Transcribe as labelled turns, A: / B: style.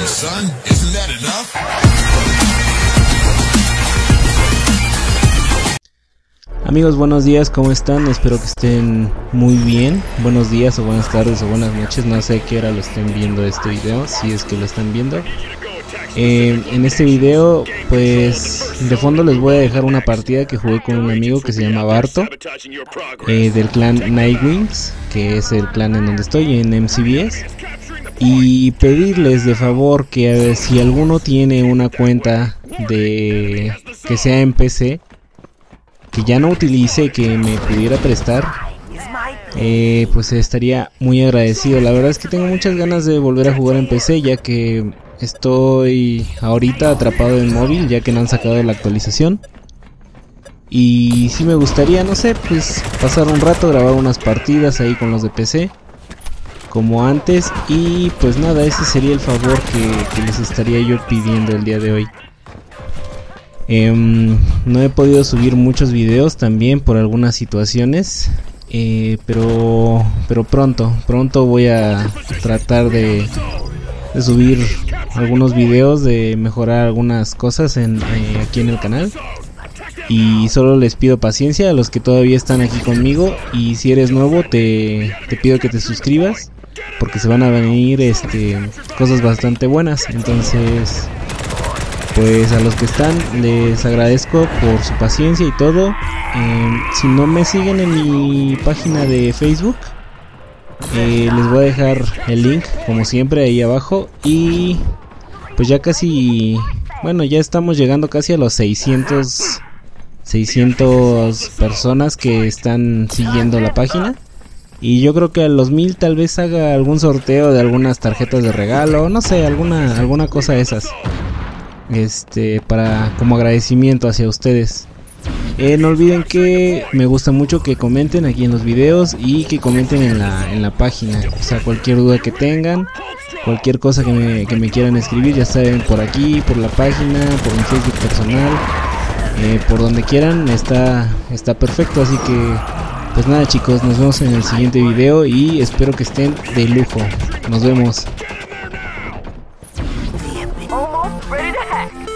A: son. Isn't that enough?
B: Amigos, buenos días, ¿cómo están? Espero que estén muy bien. Buenos días o buenas tardes o buenas noches. No sé a qué hora lo estén viendo este video, si es que lo están viendo. En este video, pues de fondo les voy a dejar una partida que jugué con un amigo que se llama Barto, del clan Nightwings, que es el clan en donde estoy, en MCBS. Y pedirles de favor que si alguno tiene una cuenta de que sea en PC, que ya no utilice, que me pudiera prestar, pues estaría muy agradecido. La verdad es que tengo muchas ganas de volver a jugar en PC, ya que estoy ahorita atrapado en móvil, ya que no han sacado la actualización. Y sí me gustaría, no sé, pues pasar un rato, grabar unas partidas ahí con los de PC, como antes. Y pues nada, ese sería el favor que les estaría yo pidiendo el día de hoy. No he podido subir muchos videos también por algunas situaciones, pero pronto voy a tratar de subir algunos videos, de mejorar algunas cosas aquí en el canal. Y solo les pido paciencia a los que todavía están aquí conmigo, y si eres nuevo te pido que te suscribas, porque se van a venir cosas bastante buenas. Entonces, pues a los que están les agradezco por su paciencia y todo. Si no me siguen en mi página de Facebook, les voy a dejar el link como siempre ahí abajo. Y pues ya casi, bueno, ya estamos llegando casi a los 600 personas que están siguiendo la página. Y yo creo que a los 1000 tal vez haga algún sorteo de algunas tarjetas de regalo, no sé, alguna cosa de esas, para como agradecimiento hacia ustedes. No olviden que me gusta mucho que comenten aquí en los videos y que comenten en la página. O sea, cualquier duda que tengan, cualquier cosa que me quieran escribir, ya saben, por aquí, por la página, por mi Facebook personal, por donde quieran, está perfecto. Así que pues nada, chicos, nos vemos en el siguiente video y espero que estén de lujo. Nos vemos.
C: Almost ready to hack.